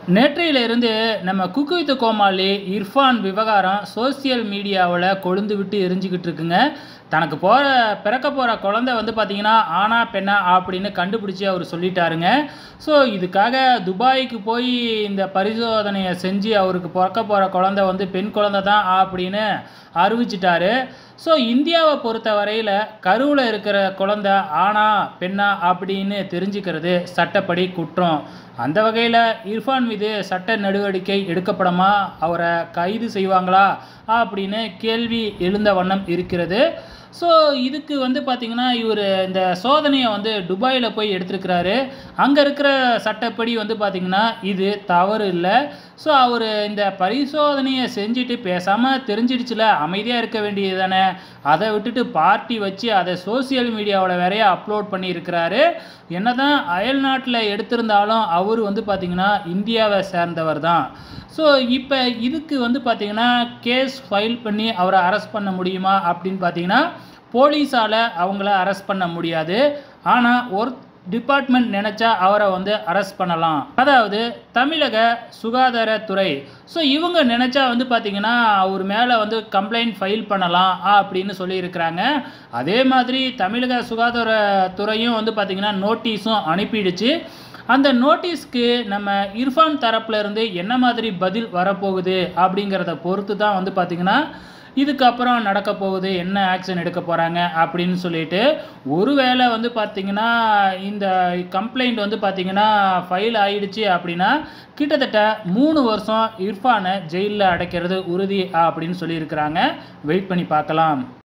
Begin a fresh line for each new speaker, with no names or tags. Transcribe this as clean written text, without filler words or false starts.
நேற்றையிலிருந்து நம்ம cook with கோமாளி இர்ஃபான் விவகாரம் social மீடியாவில் கொழுந்து விட்டு எரிஞ்சுக்கிட்டு இருக்குங்க. தனக்கு பிறக்க போகிற குழந்தை வந்து பார்த்திங்கன்னா ஆனா பெண்ணா அப்படின்னு கண்டுபிடிச்சி அவர் சொல்லிட்டாருங்க. ஸோ இதுக்காக துபாய்க்கு போய் இந்த பரிசோதனையை செஞ்சு அவருக்கு பிறக்க போகிற குழந்தை வந்து பெண் குழந்தை தான் அப்படின்னு அறிவிச்சிட்டாரு. ஸோ இந்தியாவை பொறுத்த வரையில் கருவில் இருக்கிற குழந்தை ஆனா பெண்ணா அப்படின்னு தெரிஞ்சுக்கிறது சட்டப்படி குற்றம். அந்த வகையில் இர்ஃபான் மீது சட்ட நடவடிக்கை எடுக்கப்படுமா, அவரை கைது செய்வாங்களா அப்படின்னு கேள்வி எழுந்த வண்ணம் இருக்கிறது. ஸோ இதுக்கு வந்து பார்த்திங்கன்னா இவர் இந்த சோதனையை வந்து துபாயில் போய் எடுத்திருக்கிறாரு. அங்கே இருக்கிற சட்டப்படி வந்து பார்த்திங்கன்னா இது தவறு இல்லை. ஸோ அவர் இந்த பரிசோதனையை செஞ்சுட்டு பேசாமல் தெரிஞ்சிடுச்சுல அமைதியாக இருக்க வேண்டியது தானே, அதை விட்டுட்டு பார்ட்டி வச்சு அதை சோசியல் மீடியாவில் வேறைய அப்லோட் பண்ணியிருக்கிறாரு. என்ன தான் அயல் நாட்டில் எடுத்திருந்தாலும் அவர் வந்து பார்த்திங்கன்னா இந்தியாவை சேர்ந்தவர் தான். ஸோ இப்போ இதுக்கு வந்து பார்த்திங்கன்னா கேஸ் ஃபைல் பண்ணி அவரை அரெஸ்ட் பண்ண முடியுமா அப்படின்னு பார்த்திங்கன்னா போலீஸால் அவங்கள அரெஸ்ட் பண்ண முடியாது. ஆனால் ஒரு டிபார்ட்மெண்ட் நினச்சா அவரை வந்து அரெஸ்ட் பண்ணலாம். அதாவது தமிழக சுகாதாரத்துறை. ஸோ இவங்க நினச்சா வந்து பார்த்திங்கன்னா அவர் மேலே வந்து கம்ப்ளைண்ட் ஃபைல் பண்ணலாம் அப்படின்னு சொல்லியிருக்கிறாங்க. அதே மாதிரி தமிழக சுகாதாரத்துறையும் வந்து பார்த்திங்கன்னா நோட்டீஸும் அனுப்பிடுச்சு. அந்த நோட்டீஸ்க்கு நம்ம இர்ஃபான் தரப்புல இருந்து என்ன மாதிரி பதில் வரப்போகுது அப்படிங்கிறத பொறுத்து தான் வந்து பார்த்திங்கன்னா இதுக்கப்புறம் நடக்க போகுது, என்ன ஆக்ஷன் எடுக்க போகிறாங்க அப்படின்னு சொல்லிட்டு. ஒருவேளை வந்து பார்த்திங்கன்னா இந்த கம்ப்ளைண்ட் வந்து பார்த்திங்கன்னா ஃபைல் ஆகிடுச்சு அப்படின்னா கிட்டத்தட்ட 3 வருஷம் இர்ஃபானை ஜெயிலில் அடைக்கிறது உறுதி அப்படின்னு சொல்லியிருக்கிறாங்க. வெயிட் பண்ணி பார்க்கலாம்.